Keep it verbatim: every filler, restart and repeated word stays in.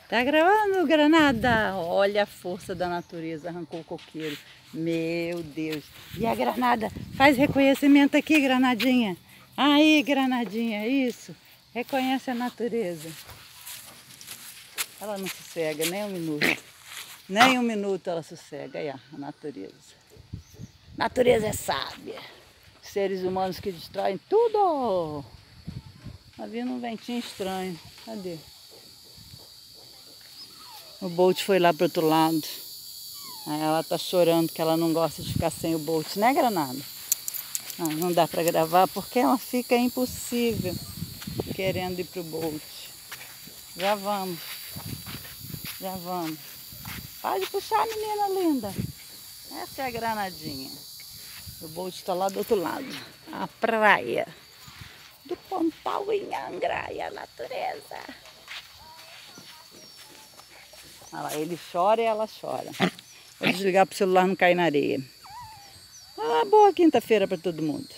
Tá gravando, Granada? Olha a força da natureza, arrancou o coqueiro. Meu Deus. E a Granada? Faz reconhecimento aqui, Granadinha. Aí, Granadinha, isso. Reconhece a natureza. Ela não sossega nem um minuto. Nem um minuto ela sossega. Aí, ó, a natureza. Natureza é sábia. Seres humanos que destroem tudo. Tá vindo um ventinho estranho. Cadê? O Bolt foi lá pro outro lado. Aí ela tá chorando que ela não gosta de ficar sem o Bolt, né, Granada? Não, não dá pra gravar porque ela fica impossível querendo ir pro Bolt. Já vamos. Já vamos. Pode puxar, menina linda. Essa é a Granadinha. O Bolt está lá do outro lado. A praia do Pontal em Angra e a natureza. Olha lá, ele chora e ela chora. Vou desligar para o celular não cair na areia. Ah, boa quinta-feira para todo mundo.